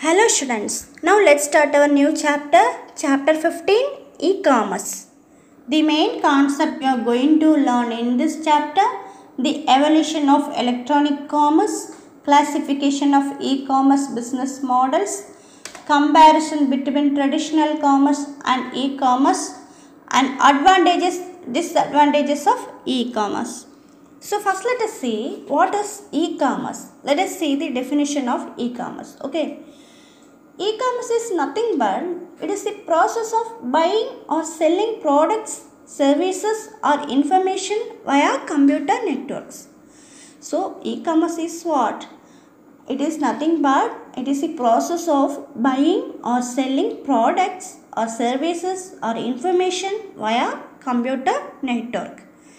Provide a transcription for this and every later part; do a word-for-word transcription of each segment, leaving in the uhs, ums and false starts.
Hello students, now let's start our new chapter, chapter fifteen, e-commerce. The main concept we are going to learn in this chapter, the evolution of electronic commerce, classification of e-commerce business models, comparison between traditional commerce and e-commerce, and advantages, disadvantages of e-commerce. So first let us see what is e-commerce. Let us see the definition of e-commerce. Okay. E-commerce is nothing but it is the process of buying or selling products, services or information via computer networks. So e-commerce is what? It is nothing but it is the process of buying or selling products or services or information via computer network.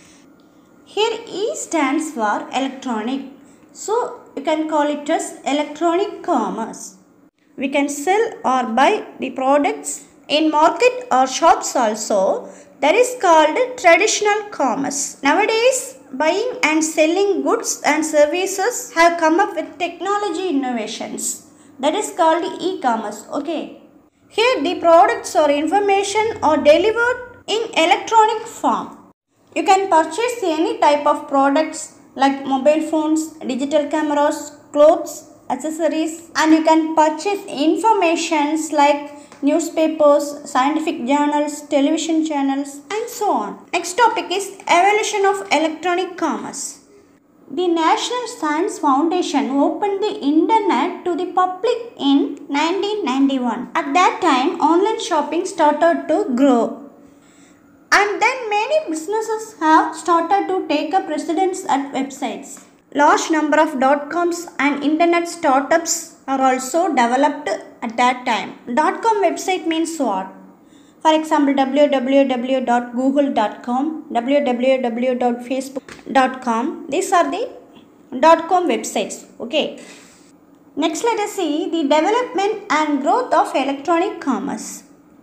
Here E stands for electronic. So you can call it as electronic commerce. We can sell or buy the products in market or shops also. That is called traditional commerce. Nowadays, buying and selling goods and services have come up with technology innovations. That is called e-commerce. Okay. Here the products or information are delivered in electronic form. You can purchase any type of products like mobile phones, digital cameras, clothes, accessories, and you can purchase informations like newspapers, scientific journals, television channels and so on. Next topic is evolution of electronic commerce. The National Science Foundation opened the internet to the public in nineteen ninety-one. At that time, online shopping started to grow. And then many businesses have started to take up residence at websites. Large number of dot-coms and internet startups are also developed at that time. Dot-com website means what? For example, w w w dot google dot com, w w w dot facebook dot com. These are the dot-com websites. Okay. Next, let us see the development and growth of electronic commerce.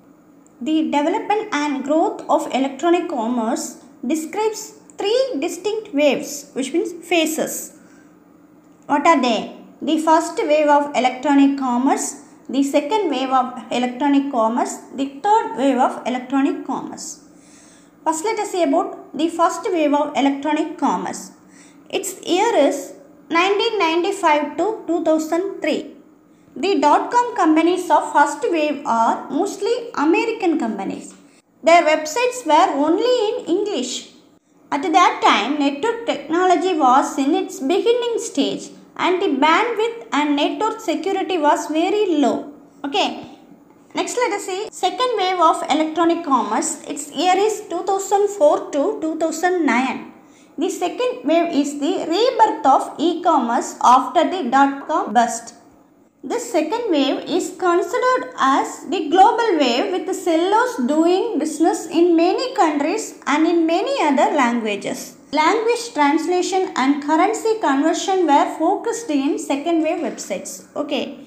The development and growth of electronic commerce describes three distinct waves, which means phases. What are they? The first wave of electronic commerce, the second wave of electronic commerce, the third wave of electronic commerce. First, let us see about the first wave of electronic commerce. Its year is nineteen ninety-five to two thousand three. The dot-com companies of first wave are mostly American companies. Their websites were only in English. At that time, network technology was in its beginning stage and the bandwidth and network security was very low. Okay. Next, let us see second wave of electronic commerce. Its year is two thousand four to two thousand nine. The second wave is the rebirth of e-commerce after the dot-com bust. This second wave is considered as the global wave with the sellers doing business in many countries and in many other languages. Language translation and currency conversion were focused in second wave websites. Okay.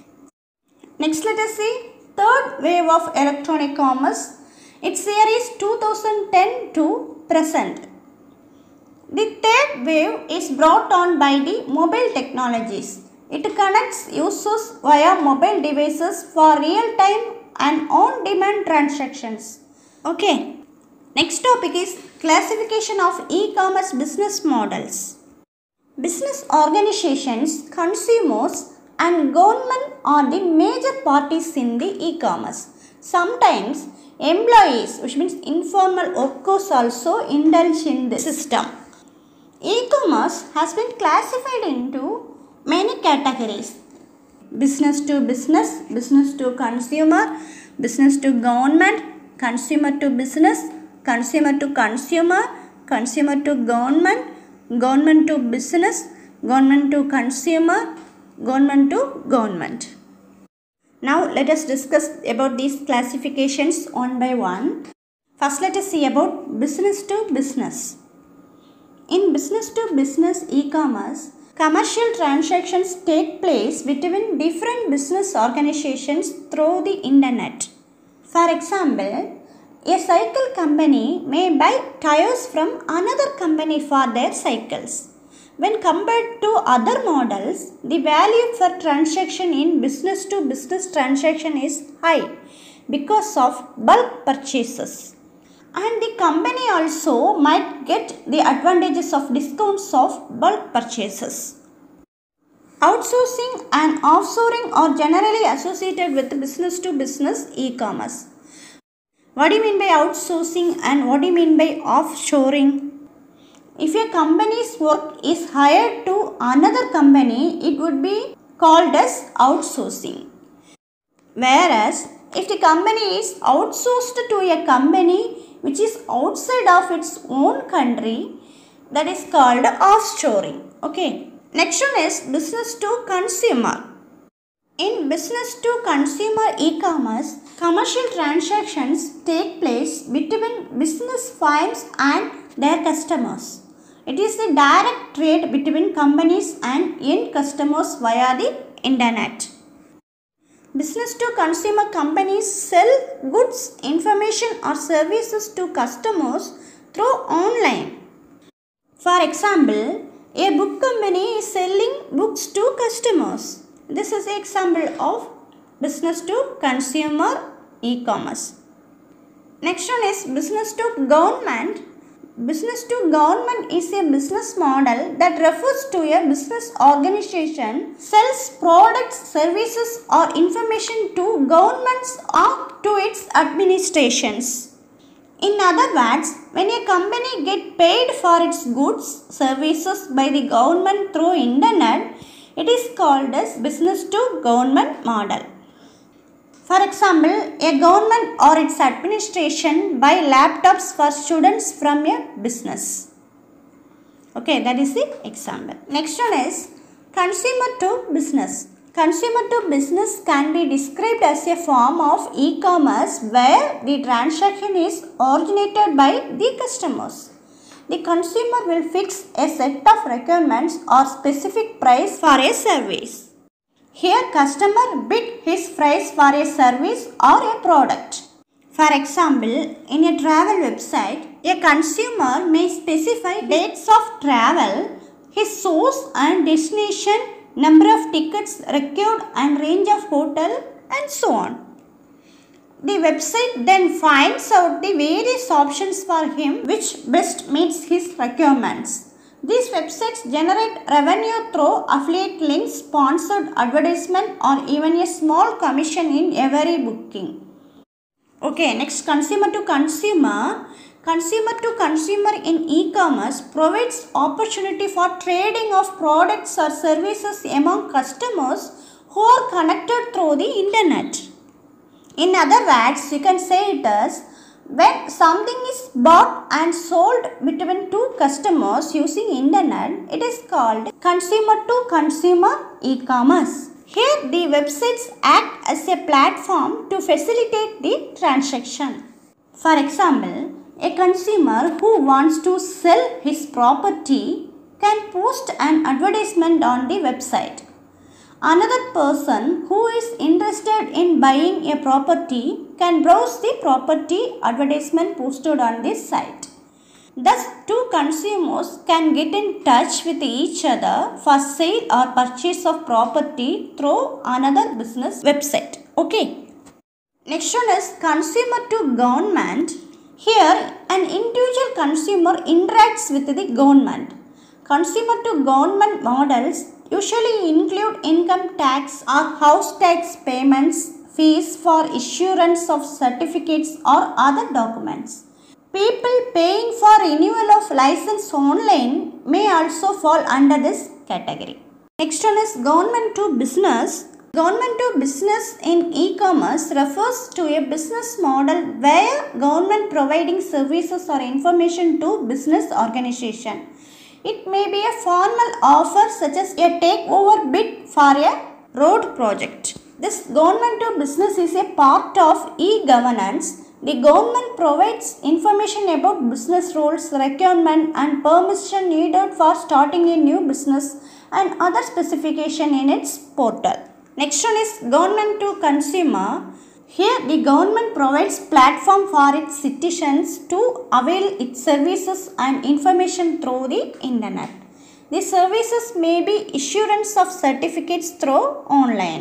Next, let us see third wave of electronic commerce. Its year is two thousand ten to present. The third wave is brought on by the mobile technologies. It connects users via mobile devices for real-time and on-demand transactions. Okay. Next topic is classification of e-commerce business models. Business organizations, consumers and government are the major parties in the e-commerce. Sometimes employees, which means informal workers, also indulge in the system. E-commerce has been classified into many categories: business to business, business to consumer, business to government, consumer to business, consumer to consumer, consumer to government, government to business, government to consumer, government to government. Now let us discuss about these classifications one by one. First, let us see about business to business. In business to business e-commerce, commercial transactions take place between different business organizations through the internet. For example, a cycle company may buy tires from another company for their cycles. When compared to other models, the value for transaction in business to business transaction is high because of bulk purchases. And the company also might get the advantages of discounts of bulk purchases. Outsourcing and offshoring are generally associated with business to business e-commerce. What do you mean by outsourcing and what do you mean by offshoring? If a company's work is hired to another company, it would be called as outsourcing. Whereas, if the company is outsourced to a company which is outside of its own country, that is called offshoring. Okay. Next one is business to consumer. In business to consumer e-commerce, commercial transactions take place between business firms and their customers. It is the direct trade between companies and end customers via the internet. Business to consumer companies sell goods, information or services to customers through online. For example, a book company is selling books to customers. This is an example of business to consumer e-commerce. Next one is business to government. Business to government is a business model that refers to a business organization sells products, services or information to governments or to its administrations. In other words, when a company gets paid for its goods, services by the government through internet, it is called as business to government model. For example, a government or its administration buy laptops for students from a business. Okay, that is the example. Next one is consumer to business. Consumer to business can be described as a form of e-commerce where the transaction is originated by the customers. The consumer will fix a set of requirements or specific price for a service. Here, customer bid his price for a service or a product. For example, in a travel website, a consumer may specify dates of travel, his source and destination, number of tickets required and range of hotel and so on. The website then finds out the various options for him which best meets his requirements. These websites generate revenue through affiliate links, sponsored advertisement or even a small commission in every booking. Okay, next consumer to consumer. Consumer to consumer in e-commerce provides opportunity for trading of products or services among customers who are connected through the internet. In other words, you can say it as when something is bought and sold between two customers using internet, it is called consumer to consumer e-commerce. Here the websites act as a platform to facilitate the transaction. For example, a consumer who wants to sell his property can post an advertisement on the website. Another person who is interested in buying a property can browse the property advertisement posted on this site. Thus, two consumers can get in touch with each other for sale or purchase of property through another business website. Okay. Next one is consumer to government. Here, an individual consumer interacts with the government. Consumer to government models usually include income tax or house tax payments, fees for issuance of certificates or other documents. People paying for renewal of license online may also fall under this category. Next one is government to business. Government to business in e-commerce refers to a business model where government providing services or information to business organization. It may be a formal offer such as a takeover bid for a road project. This government to business is a part of e-governance. The government provides information about business rules, requirement and permission needed for starting a new business and other specification in its portal. Next one is government to consumer. Here the government provides platform for its citizens to avail its services and information through the internet. The services may be issuance of certificates through online.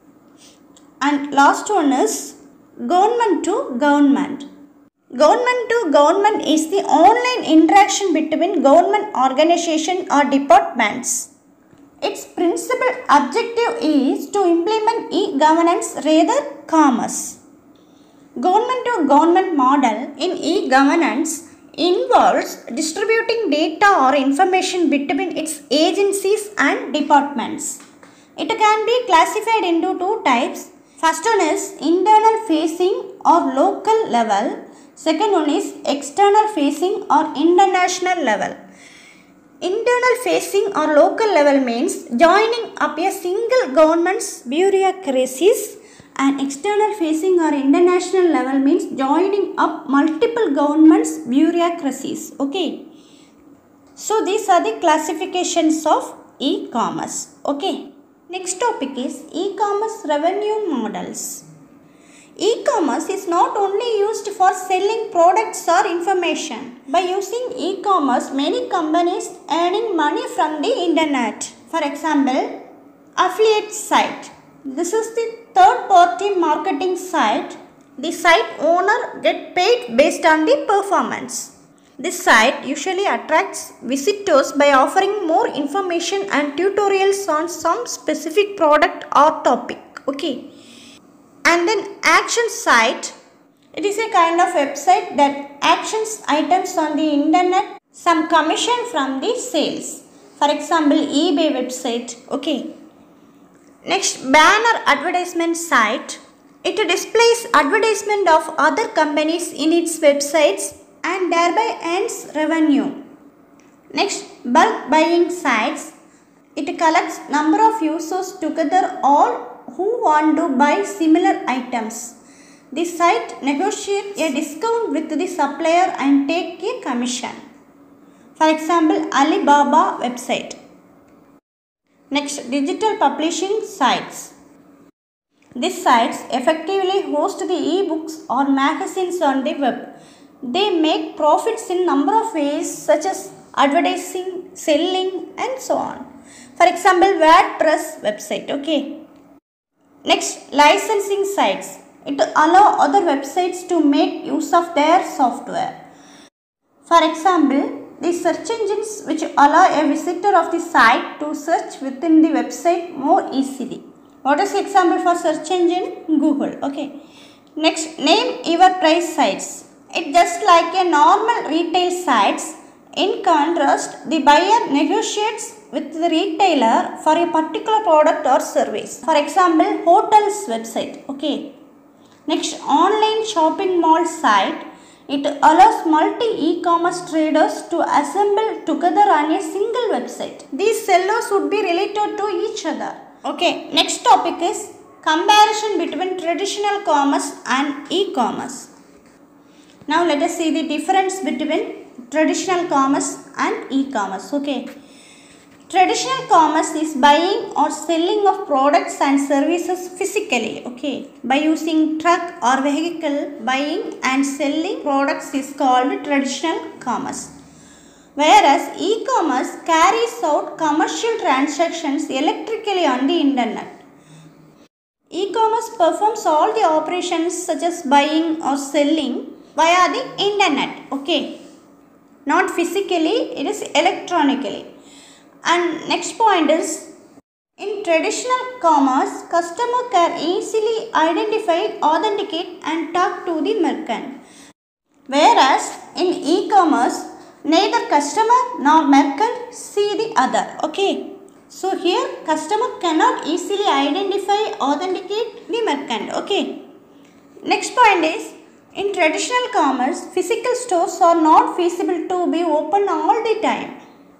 And last one is government to government. Government to government is the online interaction between government organization or departments. Its principal objective is to implement e-governance rather commerce. Government to government model in e-governance involves distributing data or information between its agencies and departments. It can be classified into two types. First one is internal facing or local level. Second one is external facing or international level. Internal facing or local level means joining up a single government's bureaucracies, and external facing or international level means joining up multiple governments bureaucracies. Okay. So these are the classifications of e-commerce. Okay. Next topic is e-commerce revenue models. E-commerce is not only used for selling products or information. By using e-commerce, many companies earning money from the internet. For example, affiliate site. This is the third party marketing site. The site owner get paid based on the performance. This site usually attracts visitors by offering more information and tutorials on some specific product or topic. Okay. And then action site. It is a kind of website that actions items on the internet, some commission from the sales. For example, eBay website. Okay. Next, banner advertisement site. It displays advertisement of other companies in its websites and thereby earns revenue. Next, bulk buying sites. It collects number of users together all who want to buy similar items. The site negotiates a discount with the supplier and take a commission. For example, Alibaba website. Next, digital publishing sites. These sites effectively host the e-books or magazines on the web. They make profits in number of ways such as advertising, selling and so on. For example, WordPress website. Okay. Next, licensing sites. It allows other websites to make use of their software. For example, the search engines which allow a visitor of the site to search within the website more easily. What is the example for search engine? Google. Okay. Next, name your price sites. It's just like a normal retail sites. In contrast, the buyer negotiates with the retailer for a particular product or service. For example, hotels website. Okay. Next, online shopping mall site. It allows multi e-commerce traders to assemble together on a single website. These sellers would be related to each other. Okay. Next topic is comparison between traditional commerce and e-commerce. Now let us see the difference between traditional commerce and e-commerce. Okay. Traditional commerce is buying or selling of products and services physically. Okay. By using truck or vehicle, buying and selling products is called traditional commerce. Whereas e-commerce carries out commercial transactions electrically on the internet. E-commerce performs all the operations such as buying or selling via the internet. Okay. Not physically, it is electronically. And next point is, in traditional commerce, customer can easily identify, authenticate and talk to the merchant. Whereas in e-commerce, neither customer nor merchant see the other. Okay. So here customer cannot easily identify, authenticate the merchant. Okay. Next point is, in traditional commerce, physical stores are not feasible to be open all the time.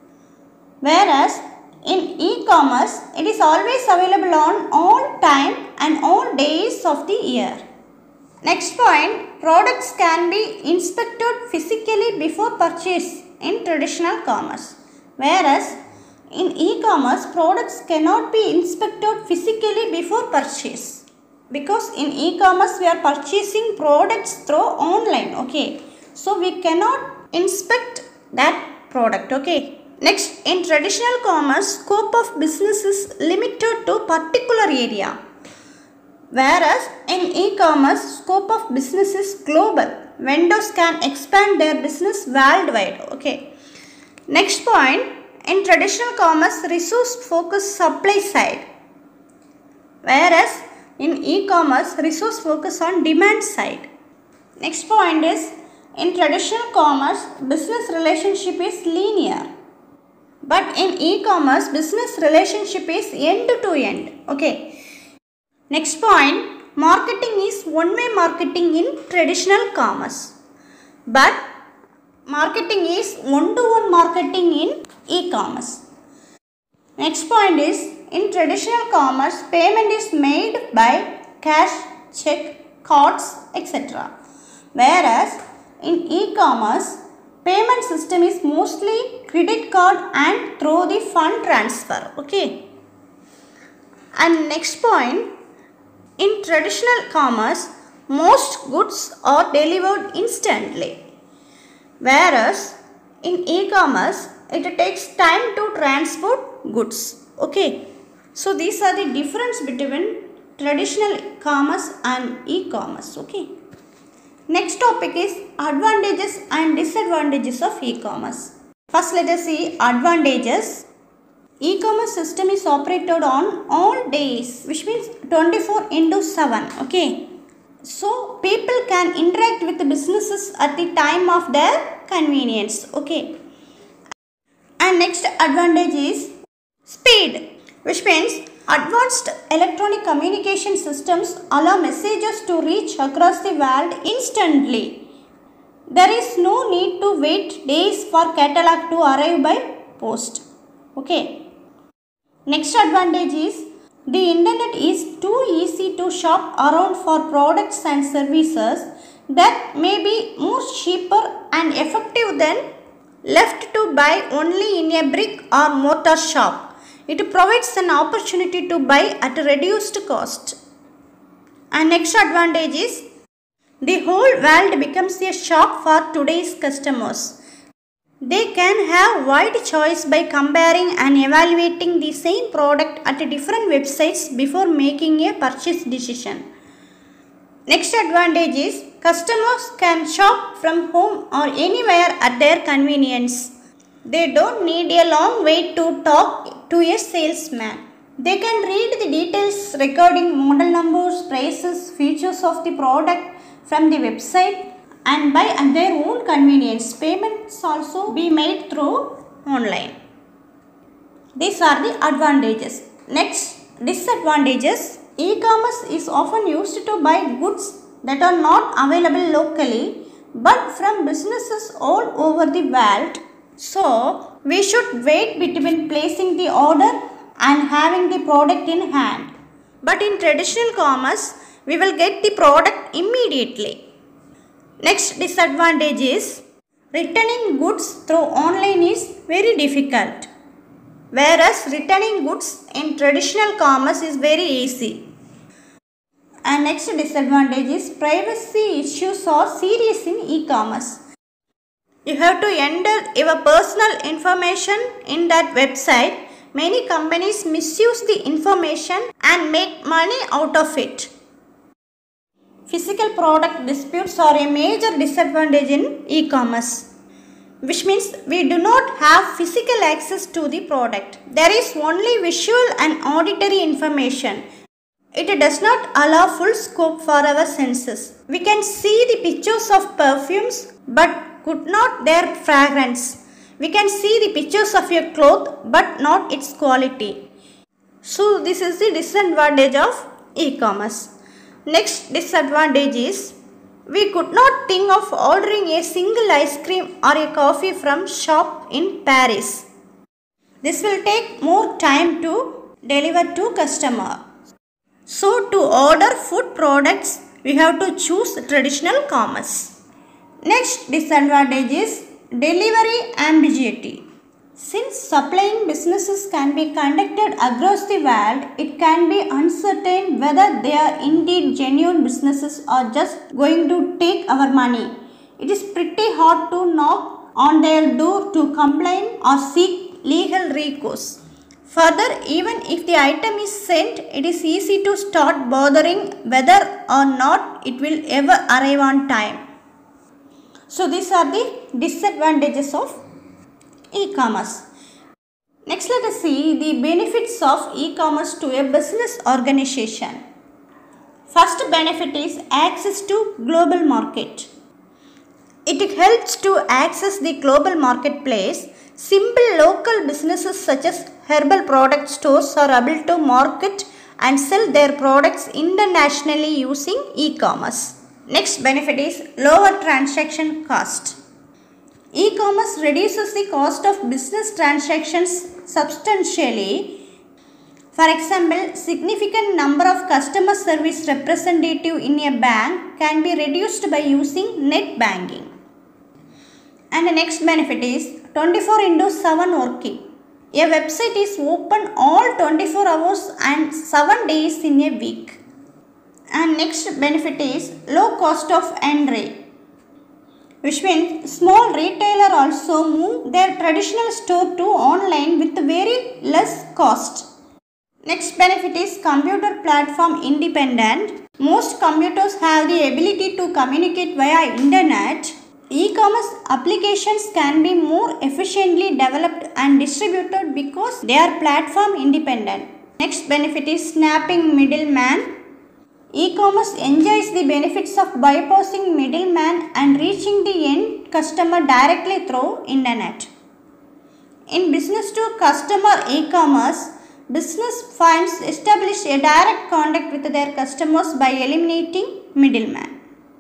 Whereas in e-commerce, it is always available on all time and all days of the year. Next point, products can be inspected physically before purchase in traditional commerce. Whereas in e-commerce, products cannot be inspected physically before purchase. Because in e-commerce, we are purchasing products through online. Okay. So we cannot inspect that product. Okay. Next, in traditional commerce, scope of business is limited to particular area, whereas in e-commerce, scope of business is global. Vendors can expand their business worldwide. Okay. Next point, in traditional commerce, resource focus supply side, whereas in e-commerce, resource focus on demand side. Next point is, in traditional commerce, business relationship is linear, but in e-commerce, business relationship is end to end. Okay. Next point, marketing is one-way marketing in traditional commerce, but marketing is one-to-one marketing in e-commerce. Next point is, in traditional commerce, payment is made by cash, check, cards, et cetera. Whereas in e-commerce, payment system is mostly credit card and through the fund transfer. Okay. And next point, in traditional commerce, most goods are delivered instantly, whereas in e-commerce, it takes time to transport goods. Okay. So these are the difference between traditional commerce and e-commerce. Okay. Next topic is advantages and disadvantages of e-commerce. First, let us see advantages. E-commerce system is operated on all days, which means twenty-four into seven. Okay. So people can interact with the businesses at the time of their convenience. Okay. And next advantage is speed, which means advanced electronic communication systems allow messages to reach across the world instantly. There is no need to wait days for catalog to arrive by post. Okay. Next advantage is, the internet is too easy to shop around for products and services that may be more cheaper and effective than left to buy only in a brick or mortar shop. It provides an opportunity to buy at a reduced cost. And next advantage is, the whole world becomes a shop for today's customers. They can have wide choice by comparing and evaluating the same product at different websites before making a purchase decision. Next advantage is, customers can shop from home or anywhere at their convenience. They don't need a long wait to talk to a salesman. They can read the details regarding model numbers, prices, features of the product from the website and buy at their own convenience. Payments also be made through online. These are the advantages. Next, disadvantages. E-commerce is often used to buy goods that are not available locally but from businesses all over the world. So, we should wait between placing the order and having the product in hand. But in traditional commerce, we will get the product immediately. Next disadvantage is, returning goods through online is very difficult, whereas returning goods in traditional commerce is very easy. And next disadvantage is, privacy issues are serious in e-commerce. You have to enter your personal information in that website. Many companies misuse the information and make money out of it. Physical product disputes are a major disadvantage in e-commerce, which means we do not have physical access to the product. There is only visual and auditory information. It does not allow full scope for our senses. We can see the pictures of perfumes but could not their fragrance. We can see the pictures of your cloth but not its quality. So this is the disadvantage of e-commerce. Next disadvantage is, we could not think of ordering a single ice cream or a coffee from shop in Paris. This will take more time to deliver to customer. So to order food products, we have to choose traditional commerce. Next disadvantage is, delivery ambiguity. Since supplying businesses can be conducted across the world, it can be uncertain whether they are indeed genuine businesses or just going to take our money. It is pretty hard to knock on their door to complain or seek legal recourse. Further, even if the item is sent, it is easy to start bothering whether or not it will ever arrive on time. So these are the disadvantages of e-commerce. Next, let us see the benefits of e-commerce to a business organization. First benefit is access to global market. It helps to access the global marketplace. Simple local businesses such as herbal product stores are able to market and sell their products internationally using e-commerce. Next benefit is lower transaction cost. E-commerce reduces the cost of business transactions substantially. For example, significant number of customer service representative in a bank can be reduced by using net banking. And the next benefit is twenty-four into seven working. A website is open all twenty-four hours and seven days in a week. And next benefit is low cost of entry, which means small retailer also move their traditional store to online with very less cost. Next benefit is computer platform independent. Most computers have the ability to communicate via internet. E-commerce applications can be more efficiently developed and distributed because they are platform independent. Next benefit is snapping middleman. E-commerce enjoys the benefits of bypassing middleman and reaching the end customer directly through internet. In business to customer e-commerce, business firms establish a direct contact with their customers by eliminating middleman.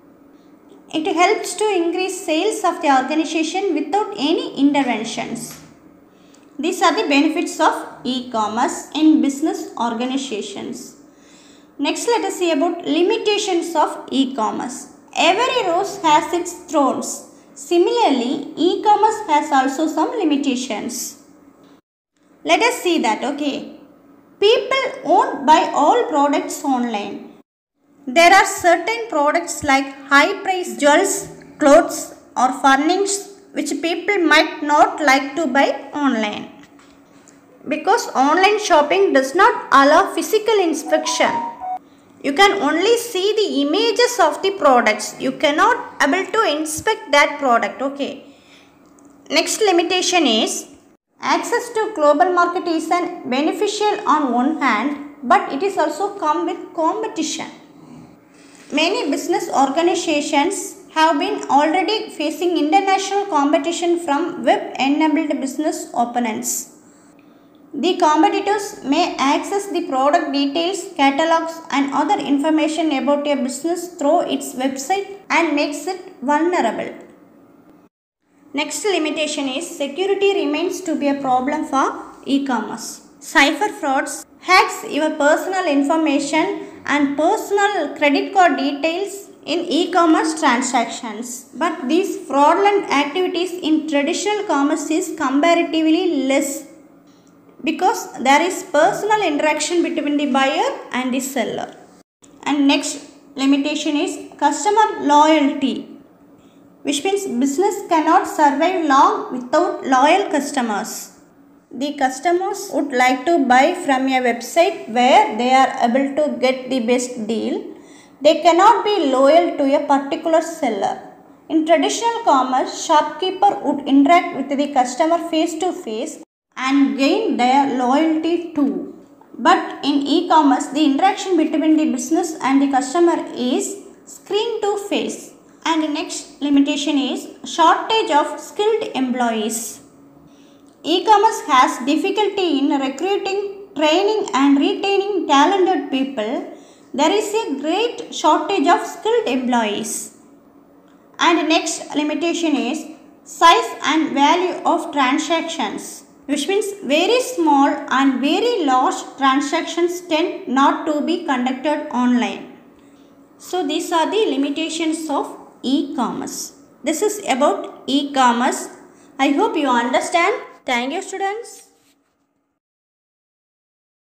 It helps to increase sales of the organization without any interventions. These are the benefits of e-commerce in business organizations. Next, let us see about limitations of e-commerce. Every rose has its thorns. Similarly, e-commerce has also some limitations. Let us see that, okay. People won't buy all products online. There are certain products like high price jewels, clothes or furnishings which people might not like to buy online. Because online shopping does not allow physical inspection. You can only see the images of the products. You cannot able to inspect that product, okay. Next limitation is access to global market is an beneficial on one hand, but it is also come with competition. Many business organizations have been already facing international competition from web-enabled business opponents. The competitors may access the product details, catalogs and other information about a business through its website and makes it vulnerable. Next limitation is security remains to be a problem for e-commerce. Cyber frauds hacks your personal information and personal credit card details in e-commerce transactions. But these fraudulent activities in traditional commerce is comparatively less because there is personal interaction between the buyer and the seller. And next limitation is customer loyalty, which means business cannot survive long without loyal customers. The customers would like to buy from a website where they are able to get the best deal. They cannot be loyal to a particular seller. In traditional commerce, shopkeeper would interact with the customer face to face and gain their loyalty too. But in e-commerce, the interaction between the business and the customer is screen to face. And the next limitation is shortage of skilled employees. E-commerce has difficulty in recruiting, training and retaining talented people. There is a great shortage of skilled employees. And next limitation is size and value of transactions, which means very small and very large transactions tend not to be conducted online. So these are the limitations of e-commerce. This is about e-commerce. I hope you understand. Thank you, students.